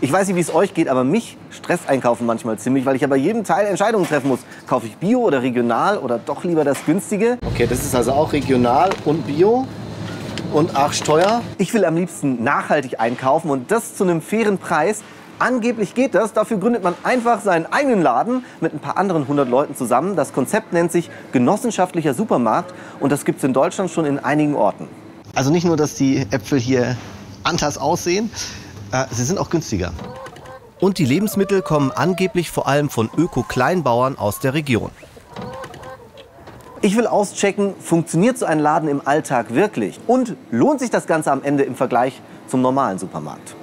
Ich weiß nicht, wie es euch geht, aber mich stresst Einkaufen manchmal ziemlich, weil ich ja bei jedem Teil Entscheidungen treffen muss. Kaufe ich Bio oder regional oder doch lieber das Günstige? Okay, das ist also auch regional und Bio und arschteuer. Ich will am liebsten nachhaltig einkaufen und das zu einem fairen Preis. Angeblich geht das. Dafür gründet man einfach seinen eigenen Laden mit ein paar anderen 100 Leuten zusammen. Das Konzept nennt sich genossenschaftlicher Supermarkt und das gibt es in Deutschland schon in einigen Orten. Also nicht nur, dass die Äpfel hier anders aussehen, sie sind auch günstiger. Und die Lebensmittel kommen angeblich vor allem von Öko-Kleinbauern aus der Region. Ich will auschecken, funktioniert so ein Laden im Alltag wirklich? Und lohnt sich das Ganze am Ende im Vergleich zum normalen Supermarkt?